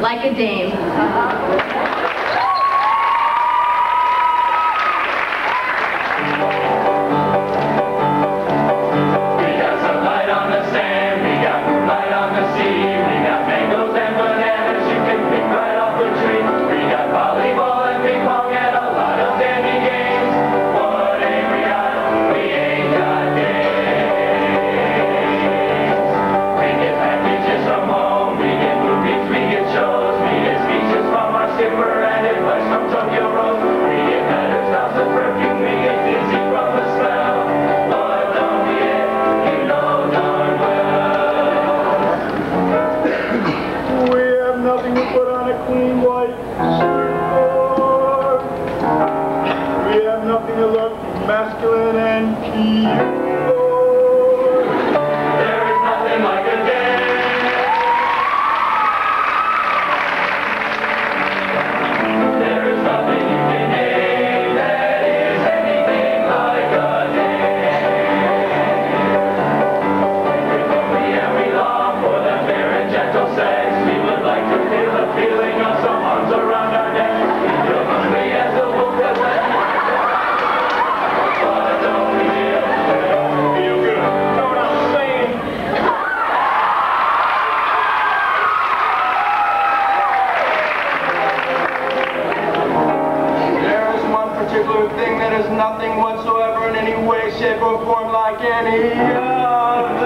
like a dame. Masculine and pure. There is nothing like a dame. There is nothing you can name that is anything like a dame. With only and we long for that fair and gentle sex, we would like to feel the feeling of some arms around our neck. We feel hungry as a wolf that thing that is nothing whatsoever in any way, shape, or form like any other.